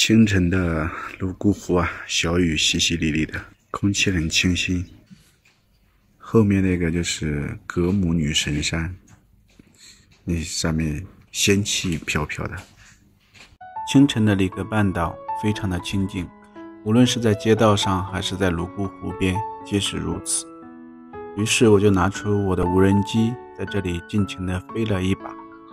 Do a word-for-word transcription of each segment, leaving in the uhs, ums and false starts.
清晨的泸沽湖啊，小雨淅淅沥沥的，空气很清新。后面那个就是格姆女神山，那上面仙气飘飘的。清晨的里格半岛非常的清静，无论是在街道上还是在泸沽湖边，皆是如此。于是我就拿出我的无人机，在这里尽情地飞了一把。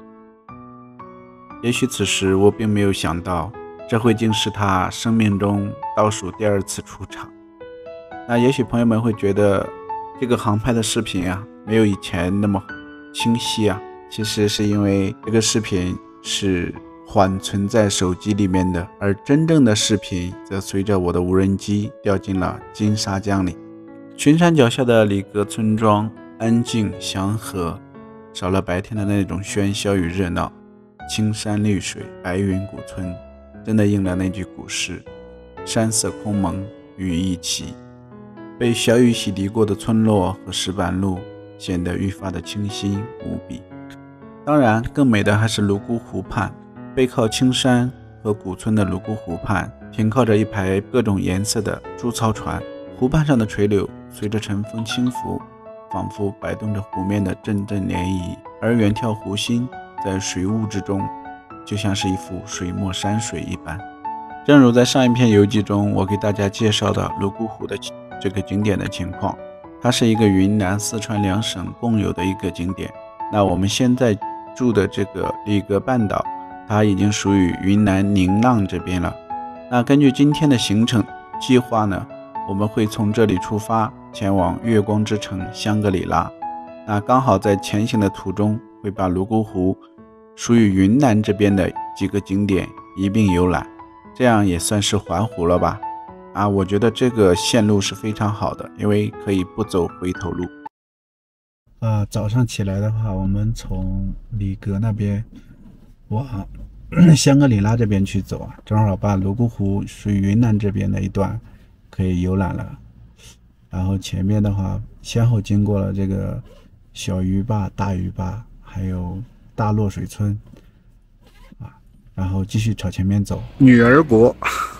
也许此时我并没有想到，这会竟是他生命中倒数第二次出场。那也许朋友们会觉得这个航拍的视频啊，没有以前那么清晰啊。其实是因为这个视频是缓存在手机里面的，而真正的视频则随着我的无人机掉进了金沙江里。群山脚下的里格村庄安静祥和，少了白天的那种喧嚣与热闹。青山绿水，白云古村，真的应了那句古诗：山色空蒙，雨亦奇。被小雨洗涤过的村落和石板路显得愈发的清新无比。当然，更美的还是泸沽湖畔，背靠青山和古村的泸沽湖畔，停靠着一排各种颜色的竹槽船，湖畔上的垂柳随着晨风轻拂，仿佛摆动着湖面的阵阵涟漪，而远眺湖心在水雾之中，就像是一幅水墨山水一般。正如在上一篇游记中我给大家介绍的泸沽湖的这个景点的情况，它是一个云南四川两省共有的一个景点。那我们现在住的这个里格半岛，它已经属于云南宁蒗这边了。那根据今天的行程计划呢，我们会从这里出发前往月光之城香格里拉。那刚好在前行的途中会把泸沽湖属于云南这边的几个景点一并游览，这样也算是环湖了吧。啊，我觉得这个线路是非常好的，因为可以不走回头路。啊，早上起来的话，我们从里格那边往香格里拉这边去走啊，正好把泸沽湖属于云南这边的一段可以游览了。然后前面的话，先后经过了这个小鱼坝、大鱼坝，还有大落水村啊，然后继续朝前面走。女儿国。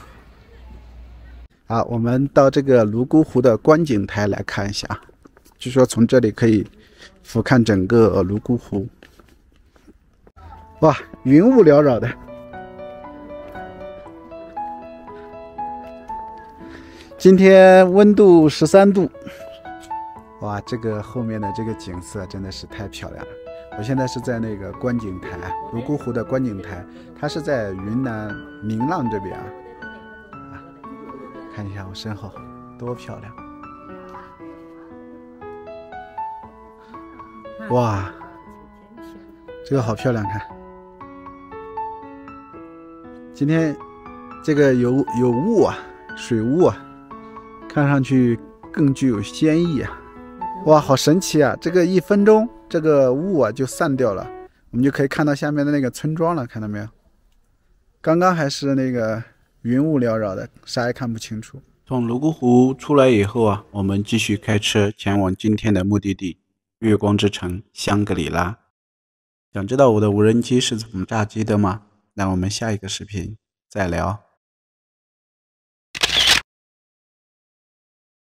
好，我们到这个泸沽湖的观景台来看一下，据说从这里可以俯瞰整个泸沽湖。哇，云雾缭绕的。今天温度十三度。哇，这个后面的这个景色真的是太漂亮了。我现在是在那个观景台，泸沽湖的观景台，它是在云南宁蒗这边啊。看一下我身后多漂亮。哇，这个好漂亮，看今天这个有有雾啊，水雾啊，看上去更具有仙意啊。哇，好神奇啊，这个一分钟这个雾啊就散掉了，我们就可以看到下面的那个村庄了，看到没有？刚刚还是那个云雾缭绕的，啥也看不清楚。从泸沽湖出来以后啊，我们继续开车前往今天的目的地月光之城香格里拉。想知道我的无人机是怎么炸机的吗？那我们下一个视频再聊。